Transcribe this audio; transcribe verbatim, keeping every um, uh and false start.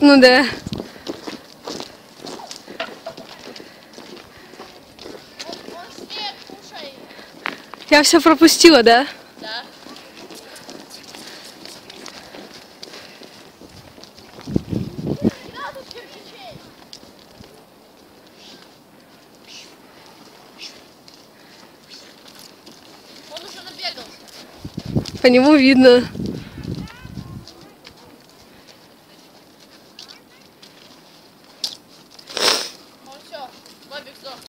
Ну да. Я все пропустила, да? Да. Он уже набегался. По нему видно.